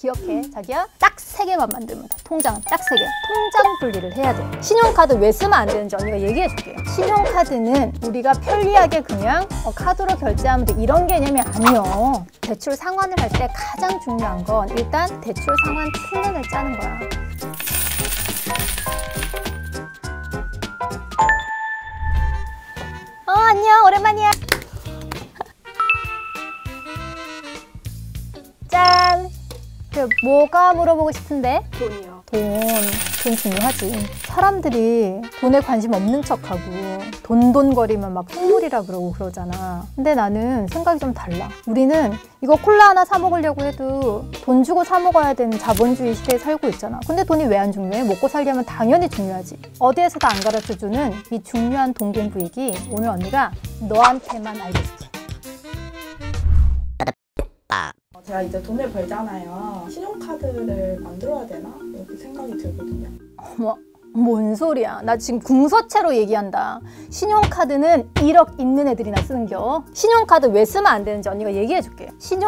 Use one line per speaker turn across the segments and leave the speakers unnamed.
기억해, 자기야. 딱 3개만 만들면 돼. 통장은 딱 3개. 통장 분리를 해야 돼. 신용카드 왜 쓰면 안 되는지 언니가 얘기해 줄게. 신용카드는 우리가 편리하게 그냥 카드로 결제하면 돼, 이런 개념이 아니요. 대출 상환을 할 때 가장 중요한 건 일단 대출 상환 플랜을 짜는 거야. 안녕, 오랜만이야. 짠! 뭐가 물어보고 싶은데?
돈이요.
돈 중요하지. 사람들이 돈에 관심 없는 척하고 돈돈거리면 막 흉물이라 그러고 그러잖아. 근데 나는 생각이 좀 달라. 우리는 이거 콜라 하나 사 먹으려고 해도 돈 주고 사 먹어야 되는 자본주의 시대에 살고 있잖아. 근데 돈이 왜 안 중요해? 먹고 살려면 당연히 중요하지. 어디에서도 안 가르쳐주는 이 중요한 돈 공부 얘기 오늘 언니가 너한테만 알려줄게.
제가 이제 돈을 벌잖아요. 신용카드를 만들어야 되나? 이렇게 생각이 들거든요.
어머, 뭔 소리야. 나 지금 궁서체로 얘기한다. 신용카드는 1억 있는 애들이나 쓰는겨. 신용카드 왜 쓰면 안 되는지 언니가 얘기해 줄게.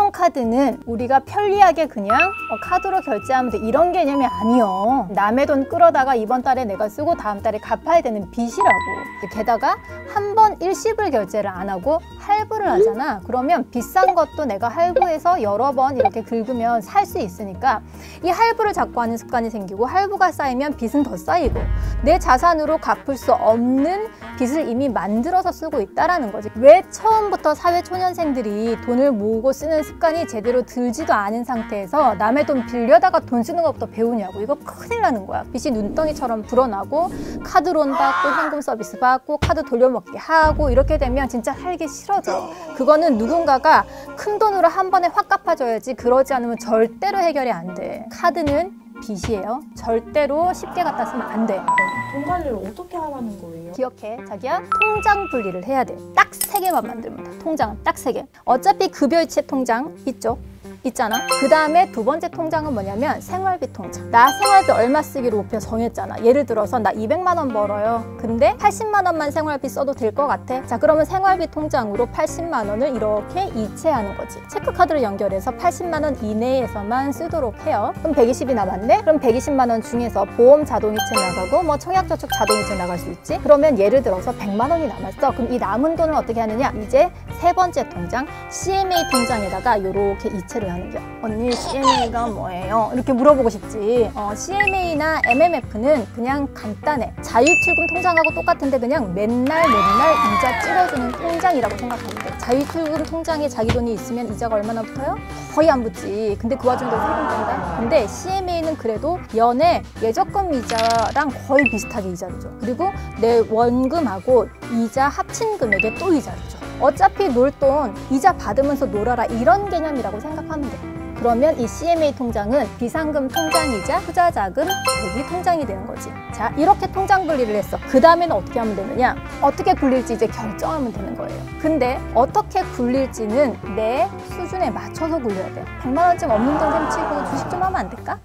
신용카드는 우리가 편리하게 그냥 카드로 결제하면 돼, 이런 개념이 아니요. 남의 돈 끌어다가 이번 달에 내가 쓰고 다음 달에 갚아야 되는 빚이라고. 게다가 한 번 일시불 결제를 안 하고 할부를 하잖아. 그러면 비싼 것도 내가 할부해서 여러 번 이렇게 긁으면 살 수 있으니까 이 할부를 자꾸 하는 습관이 생기고, 할부가 쌓이면 빚은 더 쌓이고, 내 자산으로 갚을 수 없는 빚을 이미 만들어서 쓰고 있다라는 거지. 왜 처음부터 사회초년생들이 돈을 모으고 쓰는 습관이 제대로 들지도 않은 상태에서 남의 돈 빌려다가 돈 쓰는 것부터 배우냐고. 이거 큰일 나는 거야. 빚이 눈덩이처럼 불어나고 카드론 받고 현금 서비스 받고 카드 돌려먹기 하고 이렇게 되면 진짜 살기 싫어져. 그거는 누군가가 큰 돈으로 한 번에 확 갚아줘야지, 그러지 않으면 절대로 해결이 안 돼. 카드는 빚이에요. 절대로 쉽게 갖다 쓰면 안 돼.
돈 관리를 어떻게 하라는 거예요?
기억해, 자기야. 통장 분리를 해야 돼. 딱 3개만 만들면 돼. 통장은 딱 3개. 어차피 급여이체 통장 이쪽 있잖아. 그 다음에 두 번째 통장은 뭐냐면 생활비 통장. 나 생활비 얼마 쓰기로 목표 정했잖아. 예를 들어서 나 200만 원 벌어요. 근데 80만 원만 생활비 써도 될 것 같아. 자, 그러면 생활비 통장으로 80만 원을 이렇게 이체하는 거지. 체크카드를 연결해서 80만 원 이내에서만 쓰도록 해요. 그럼 120이 남았네? 그럼 120만 원 중에서 보험 자동이체 나가고 뭐 청약저축 자동이체 나갈 수 있지? 그러면 예를 들어서 100만 원이 남았어. 그럼 이 남은 돈을 어떻게 하느냐? 이제 세 번째 통장, CMA 통장에다가 이렇게 이체를 하는 겨. 언니, CMA가 뭐예요? 이렇게 물어보고 싶지. CMA나 MMF는 그냥 간단해. 자유출금 통장하고 똑같은데 그냥 맨날 이자 찍어주는 통장이라고 생각하면 돼. 자유출금 통장에 자기 돈이 있으면 이자가 얼마나 붙어요? 거의 안 붙지. 근데 그 와중에도 세금 뗀다. 근데 CMA는 그래도 연에 예적금 이자랑 거의 비슷하게 이자를 줘. 그리고 내 원금하고 이자 합친 금액에 또 이자를 줘. 어차피 놀 돈 이자 받으면서 놀아라, 이런 개념이라고 생각하면 돼. 그러면 이 CMA 통장은 비상금 통장이자 투자자금 대기 통장이 되는 거지. 자, 이렇게 통장 분리를 했어. 그 다음에는 어떻게 하면 되느냐? 어떻게 굴릴지 이제 결정하면 되는 거예요. 근데 어떻게 굴릴지는 내 수준에 맞춰서 굴려야 돼. 100만 원쯤 없는 돈 셈치고 주식 좀 하면 안 될까?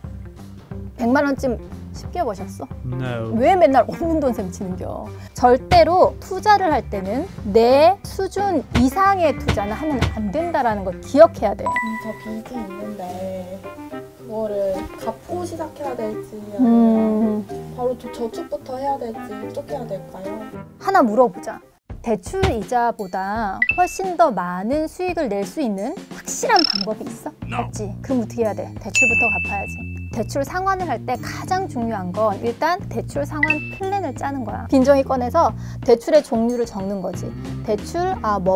100만 원쯤 쉽게 버셨어?
No.
왜 맨날 없는 돈 셈치는겨? 절대로 투자를 할 때는 내 수준 이상의 투자는 하면 안 된다라는 걸 기억해야 돼.
저 빚이 있는데 그거를 갚고 시작해야 될지 아니면 바로 저축부터 해야 될지 어떻게 해야 될까요?
하나 물어보자. 대출 이자보다 훨씬 더 많은 수익을 낼 수 있는 확실한 방법이 있어? 없지. 그럼 어떻게 해야 돼? 대출부터 갚아야지. 대출 상환을 할 때 가장 중요한 건 일단 대출 상환 플랜을 짜는 거야. 빈종이 꺼내서 대출의 종류를 적는 거지. 대출,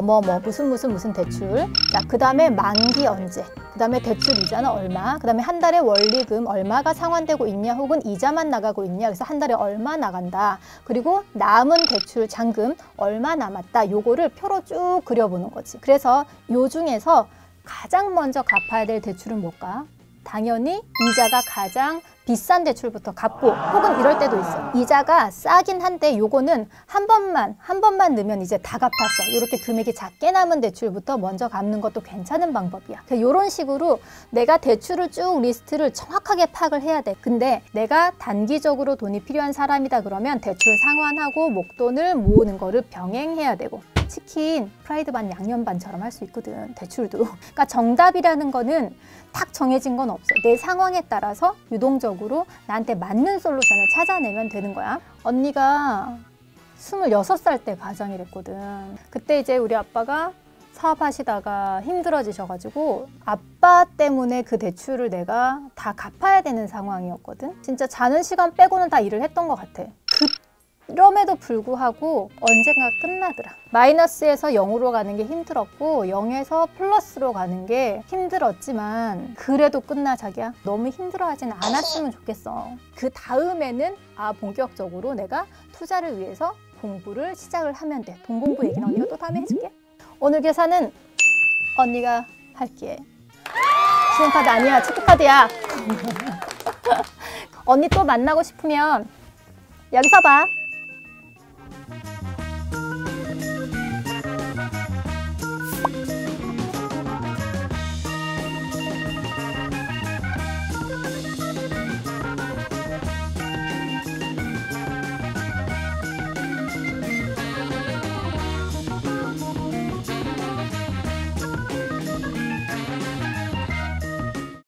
무슨 대출. 자, 그 다음에 만기 언제. 그 다음에 대출 이자는 얼마. 그 다음에 한 달에 원리금 얼마가 상환되고 있냐, 혹은 이자만 나가고 있냐. 그래서 한 달에 얼마 나간다. 그리고 남은 대출 잔금 얼마 남았다. 요거를 표로 쭉 그려보는 거지. 그래서 요 중에서 가장 먼저 갚아야 될 대출은 뭘까? 당연히 이자가 가장 비싼 대출부터 갚고, 혹은 이럴 때도 있어. 이자가 싸긴 한데 요거는 한 번만 넣으면 이제 다 갚았어. 이렇게 금액이 작게 남은 대출부터 먼저 갚는 것도 괜찮은 방법이야. 이런 식으로 내가 대출을 쭉 리스트를 정확하게 파악을 해야 돼. 근데 내가 단기적으로 돈이 필요한 사람이다 그러면 대출 상환하고 목돈을 모으는 거를 병행해야 되고, 치킨 프라이드 반 양념 반처럼 할 수 있거든, 대출도. 그러니까 정답이라는 거는 딱 정해진 건 없어. 내 상황에 따라서 유동적으로 나한테 맞는 솔루션을 찾아내면 되는 거야. 언니가 26살 때 가장이랬거든. 그때 이제 우리 아빠가 사업하시다가 힘들어지셔가지고 아빠 때문에 그 대출을 내가 다 갚아야 되는 상황이었거든. 진짜 자는 시간 빼고는 다 일을 했던 것 같아. 그럼에도 불구하고 언젠가 끝나더라. 마이너스에서 0으로 가는 게 힘들었고 0에서 플러스로 가는 게 힘들었지만 그래도 끝나, 자기야. 너무 힘들어하진 않았으면 좋겠어. 그 다음에는 본격적으로 내가 투자를 위해서 공부를 시작을 하면 돼. 돈 공부 얘기는 언니가 또 다음에 해줄게. 오늘 계산은 언니가 할게. 신용카드 아니야, 체크카드야. 언니 또 만나고 싶으면 여기서 봐.